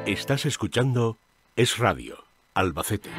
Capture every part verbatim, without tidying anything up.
Estás escuchando Es Radio, Albacete.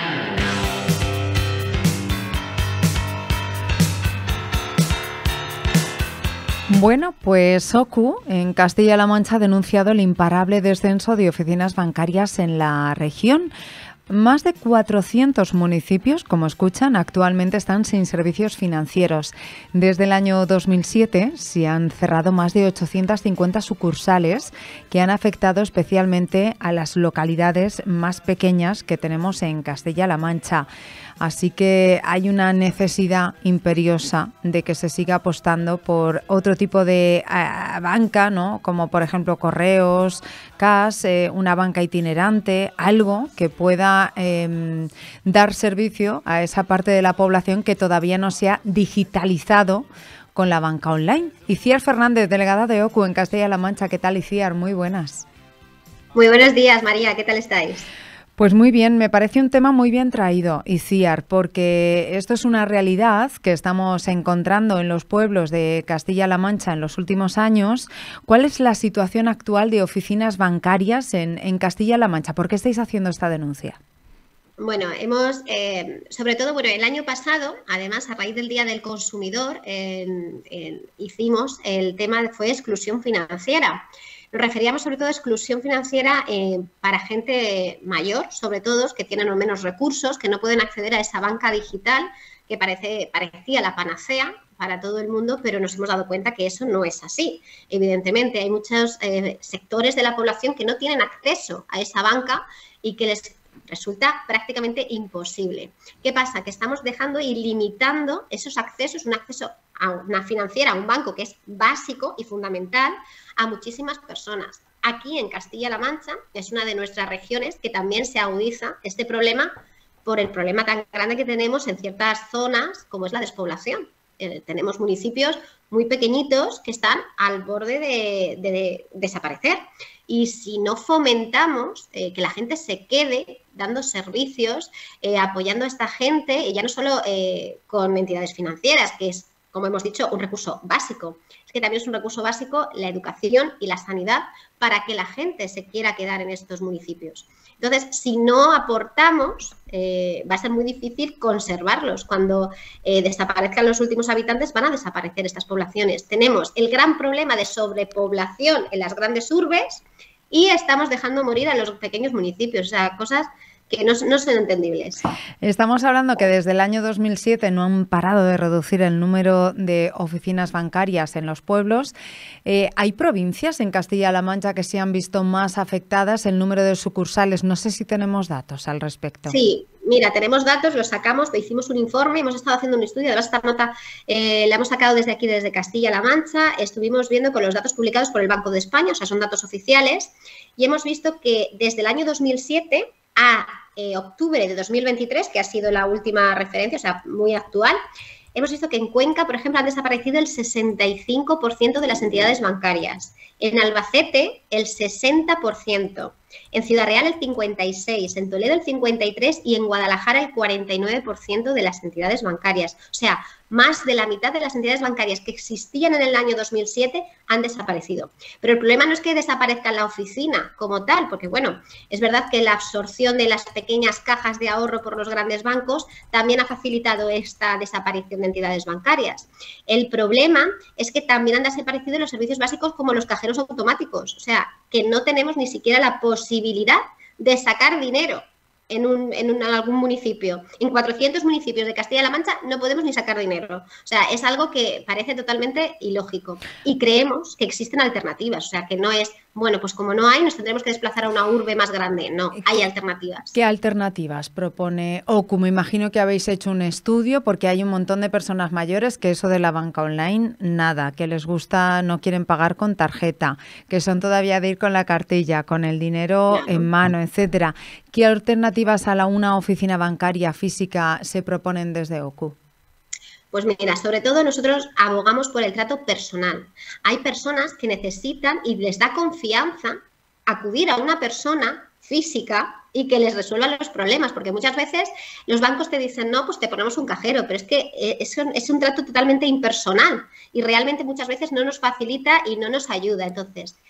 Bueno, pues OCU en Castilla-La Mancha ha denunciado el imparable descenso de oficinas bancarias en la región. Más de cuatrocientos municipios, como escuchan, actualmente están sin servicios financieros. Desde el año dos mil siete se han cerrado más de ochocientas cincuenta sucursales que han afectado especialmente a las localidades más pequeñas que tenemos en Castilla-La Mancha. Así que hay una necesidad imperiosa de que se siga apostando por otro tipo de uh, banca, ¿no? Como por ejemplo correos, cash, eh, una banca itinerante, algo que pueda eh, dar servicio a esa parte de la población que todavía no se ha digitalizado con la banca online. Iciar Fernández, delegada de OCU en Castilla-La Mancha. ¿Qué tal, Iciar? Muy buenas. Muy buenos días, María. ¿Qué tal estáis? Pues muy bien, me parece un tema muy bien traído, Iciar, porque esto es una realidad que estamos encontrando en los pueblos de Castilla-La Mancha en los últimos años. ¿Cuál es la situación actual de oficinas bancarias en, en Castilla-La Mancha? ¿Por qué estáis haciendo esta denuncia? Bueno, hemos, eh, sobre todo, bueno, el año pasado, además, a raíz del Día del Consumidor, eh, eh, hicimos el tema, fue exclusión financiera. Nos referíamos sobre todo a exclusión financiera eh, para gente mayor, sobre todo, que tienen o menos recursos, que no pueden acceder a esa banca digital que parece, parecía la panacea para todo el mundo, pero nos hemos dado cuenta que eso no es así. Evidentemente, hay muchos eh, sectores de la población que no tienen acceso a esa banca y que les resulta prácticamente imposible. ¿Qué pasa? Que estamos dejando y limitando esos accesos, un acceso a una financiera, a un banco que es básico y fundamental a muchísimas personas. Aquí en Castilla-La Mancha es una de nuestras regiones que también se agudiza este problema por el problema tan grande que tenemos en ciertas zonas como es la despoblación. Eh, tenemos municipios muy pequeñitos que están al borde de, de, de desaparecer. Y si no fomentamos eh, que la gente se quede dando servicios, eh, apoyando a esta gente, y ya no solo eh, con entidades financieras, que es, como hemos dicho, un recurso básico, es que también es un recurso básico la educación y la sanidad para que la gente se quiera quedar en estos municipios. Entonces, si no aportamos, eh, va a ser muy difícil conservarlos. Cuando eh, desaparezcan los últimos habitantes, van a desaparecer estas poblaciones. Tenemos el gran problema de sobrepoblación en las grandes urbes y estamos dejando morir a los pequeños municipios. O sea, cosas que no, no son entendibles. Estamos hablando que desde el año dos mil siete no han parado de reducir el número de oficinas bancarias en los pueblos. Eh, ¿Hay provincias en Castilla-La Mancha que se han visto más afectadas el número de sucursales? No sé si tenemos datos al respecto. Sí, mira, tenemos datos, los sacamos, hicimos un informe, hemos estado haciendo un estudio, además esta nota eh, la hemos sacado desde aquí, desde Castilla-La Mancha, estuvimos viendo con los datos publicados por el Banco de España, o sea, son datos oficiales, y hemos visto que desde el año dos mil siete a eh, octubre de dos mil veintitrés, que ha sido la última referencia, o sea, muy actual, hemos visto que en Cuenca, por ejemplo, han desaparecido el sesenta y cinco por ciento de las entidades bancarias, en Albacete el sesenta por ciento, en Ciudad Real el cincuenta y seis por ciento, en Toledo el cincuenta y tres por ciento y en Guadalajara el cuarenta y nueve por ciento de las entidades bancarias. O sea, más de la mitad de las entidades bancarias que existían en el año dos mil siete han desaparecido. Pero el problema no es que desaparezca la oficina como tal, porque bueno, es verdad que la absorción de las pequeñas cajas de ahorro por los grandes bancos también ha facilitado esta desaparición de entidades bancarias. El problema es que también han desaparecido los servicios básicos como los cajeros automáticos, o sea, que no tenemos ni siquiera la posibilidad de sacar dinero en, un, en, un, en algún municipio. En cuatrocientos municipios de Castilla-La Mancha no podemos ni sacar dinero. O sea, es algo que parece totalmente ilógico. Y creemos que existen alternativas. O sea, que no es, bueno, pues como no hay, nos tendremos que desplazar a una urbe más grande. No, hay alternativas. ¿Qué alternativas propone OCU? Me imagino que habéis hecho un estudio porque hay un montón de personas mayores que eso de la banca online, nada, que les gusta, no quieren pagar con tarjeta, que son todavía de ir con la cartilla, con el dinero claro. en mano, etcétera. ¿Qué alternativas a la una oficina bancaria física se proponen desde OCU? Pues mira, sobre todo nosotros abogamos por el trato personal. Hay personas que necesitan y les da confianza acudir a una persona física y que les resuelva los problemas, porque muchas veces los bancos te dicen, no, pues te ponemos un cajero, pero es que es un, es un trato totalmente impersonal y realmente muchas veces no nos facilita y no nos ayuda. Entonces,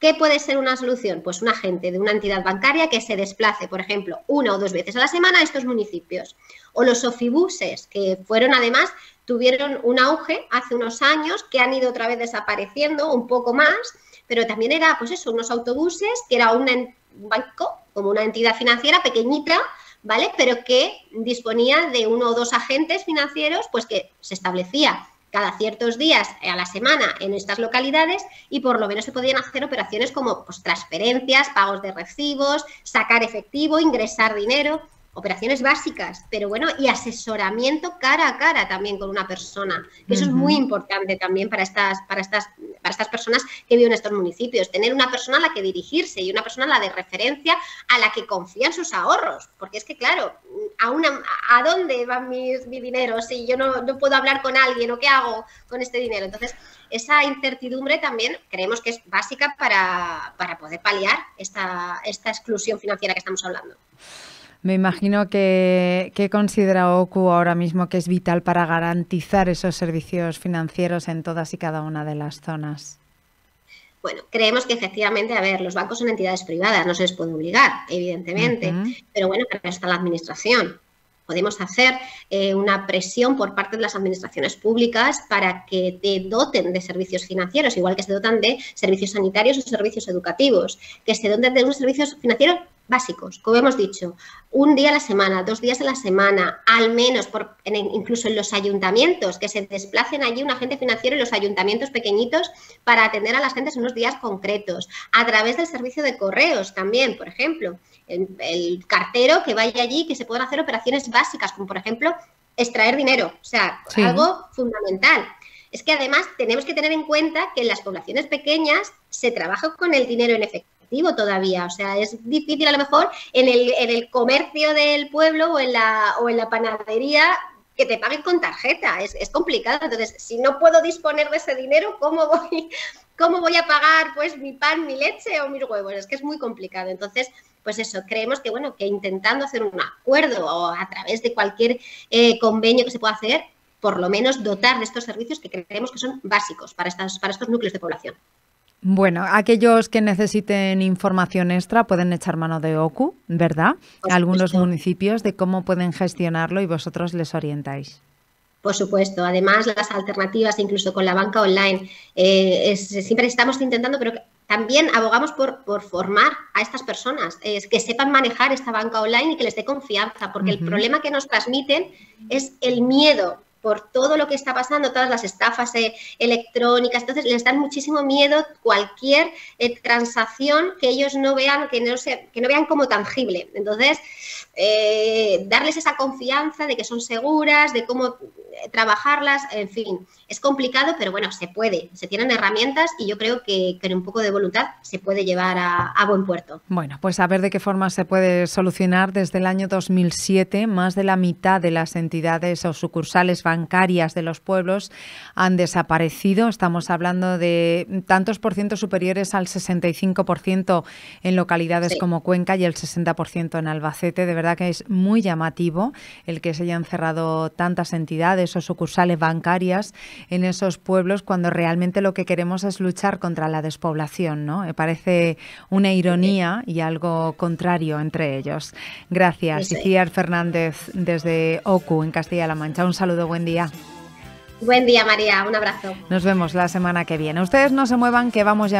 ¿Qué puede ser una solución? Pues un agente de una entidad bancaria que se desplace, por ejemplo, una o dos veces a la semana a estos municipios. O los sofibuses, que fueron además, tuvieron un auge hace unos años, que han ido otra vez desapareciendo un poco más, pero también era, pues eso, unos autobuses, que era una, un banco, como una entidad financiera pequeñita, ¿vale? Pero que disponía de uno o dos agentes financieros, pues que se establecía cada ciertos días a la semana en estas localidades y por lo menos se podían hacer operaciones como pues, transferencias, pagos de recibos, sacar efectivo, ingresar dinero, operaciones básicas, pero bueno, y asesoramiento cara a cara también con una persona. Eso uh-huh. es muy importante también para estas, para, estas, para estas personas que viven en estos municipios, tener una persona a la que dirigirse y una persona a la de referencia a la que confían sus ahorros, porque es que claro, ¿a, una, a dónde va mis, mi dinero si yo no, no puedo hablar con alguien o qué hago con este dinero? Entonces, esa incertidumbre también creemos que es básica para, para poder paliar esta, esta exclusión financiera que estamos hablando. Me imagino que, que considera OCU ahora mismo que es vital para garantizar esos servicios financieros en todas y cada una de las zonas. Bueno, creemos que efectivamente, a ver, los bancos son entidades privadas, no se les puede obligar, evidentemente, uh-huh. pero bueno, para eso está la administración. Podemos hacer eh, una presión por parte de las administraciones públicas para que te doten de servicios financieros, igual que se dotan de servicios sanitarios o servicios educativos, que se doten de unos servicios financieros básicos, como hemos dicho, un día a la semana, dos días a la semana, al menos, por, en, incluso en los ayuntamientos, que se desplacen allí un agente financiero en los ayuntamientos pequeñitos para atender a las gentes en unos días concretos, a través del servicio de correos también, por ejemplo, el, el cartero que vaya allí, que se puedan hacer operaciones básicas, como por ejemplo, extraer dinero, o sea, sí. algo fundamental. Es que además tenemos que tener en cuenta que en las poblaciones pequeñas se trabaja con el dinero en efectivo todavía, o sea, es difícil a lo mejor en el, en el comercio del pueblo o en la, o en la panadería que te paguen con tarjeta, es, es complicado. Entonces, si no puedo disponer de ese dinero, ¿cómo voy, cómo voy a pagar pues mi pan, mi leche o mis huevos? Es que es muy complicado. Entonces, pues eso, creemos que bueno, que intentando hacer un acuerdo o a través de cualquier eh, convenio que se pueda hacer, por lo menos dotar de estos servicios que creemos que son básicos para, estas, para estos núcleos de población. Bueno, aquellos que necesiten información extra pueden echar mano de OCU, ¿verdad? Algunos municipios de cómo pueden gestionarlo y vosotros les orientáis. Por supuesto. Además, las alternativas, incluso con la banca online, eh, es, siempre estamos intentando, pero también abogamos por, por formar a estas personas, eh, que sepan manejar esta banca online y que les dé confianza, porque uh-huh. el problema que nos transmiten es el miedo por todo lo que está pasando, todas las estafas eh, electrónicas. Entonces, les dan muchísimo miedo cualquier eh, transacción que ellos no vean, que no, se, que no vean como tangible. Entonces, eh, darles esa confianza de que son seguras, de cómo eh, trabajarlas, en fin. Es complicado, pero bueno, se puede. Se tienen herramientas y yo creo que con un poco de voluntad se puede llevar a, a buen puerto. Bueno, pues a ver de qué forma se puede solucionar. Desde el año dos mil siete, más de la mitad de las entidades o sucursales bancarias de los pueblos han desaparecido. Estamos hablando de tantos por ciento superiores al sesenta y cinco por ciento en localidades sí. como Cuenca y el sesenta por ciento en Albacete. De verdad que es muy llamativo el que se hayan cerrado tantas entidades o sucursales bancarias en esos pueblos cuando realmente lo que queremos es luchar contra la despoblación, ¿no? Me parece una ironía y algo contrario entre ellos. Gracias. Sí, sí. Iciar Fernández desde OCU en Castilla-La Mancha. Un saludo, buen día. Buen día, María. Un abrazo. Nos vemos la semana que viene. Ustedes no se muevan, que vamos ya.